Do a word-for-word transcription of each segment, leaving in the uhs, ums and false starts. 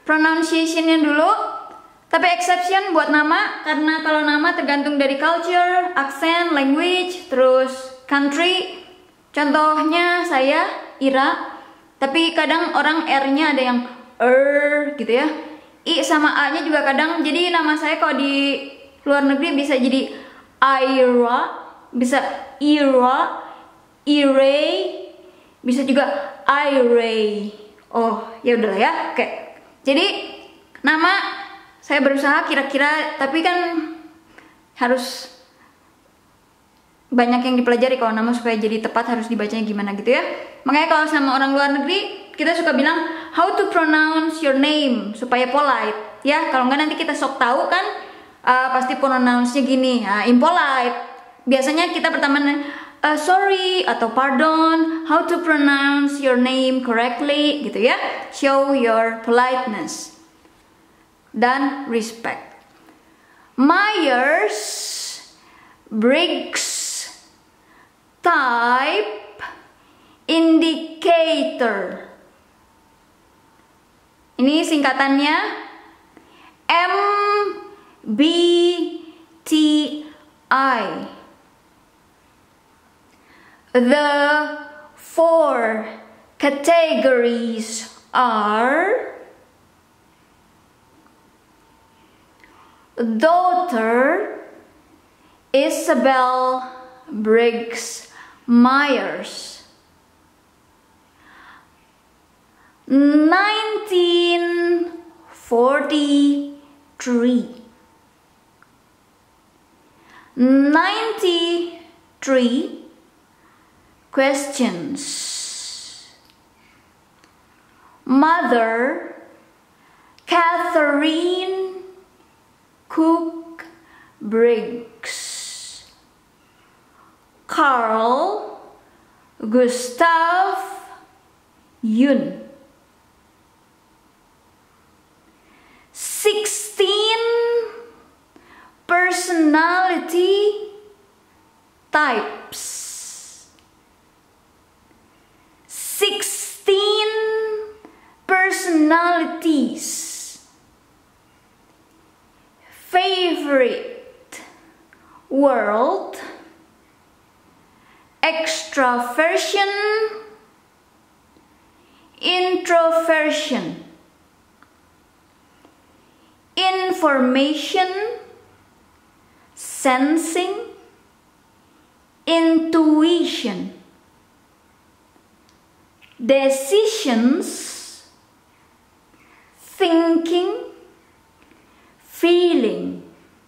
pronunciation-nya dulu. Tapi exception buat nama, karena kalau nama tergantung dari culture, accent, language, terus country. Contohnya saya, Ira. Tapi kadang orang R-nya ada yang er gitu ya. I sama A-nya juga kadang. Jadi nama saya kalau di luar negeri bisa jadi Ira, bisa Ira, Iray, bisa juga Iray. Oh, ya udahlah ya. Oke. Jadi nama saya berusaha kira-kira, tapi kan harus banyak yang dipelajari kalau nama supaya jadi tepat harus dibacanya gimana gitu ya. Makanya kalau sama orang luar negeri kita suka bilang how to pronounce your name supaya polite ya. Kalau nggak nanti kita sok tahu kan uh, pasti pronounce-nya gini, nah, impolite. Biasanya kita pertama uh, sorry atau pardon, how to pronounce your name correctly gitu ya. Show your politeness dan respect. Myers, Briggs, type, indicator. Ini singkatannya M B T I. The four categories are daughter, Isabel Briggs Myers, nineteen forty-three, ninety-three questions. Mother, Catherine Cook Briggs. Carl Gustav Yun. Sixteen personality types. Sixteen personalities. Favorite world, extraversion, introversion, information, sensing, intuition, decisions, thinking, feeling,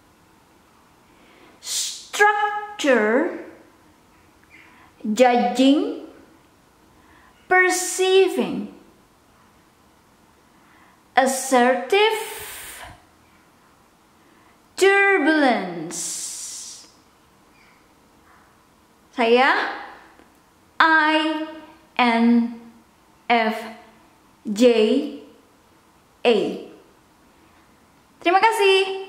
structure, judging, perceiving, assertive, turbulence. Saya I N F J A. Terima kasih.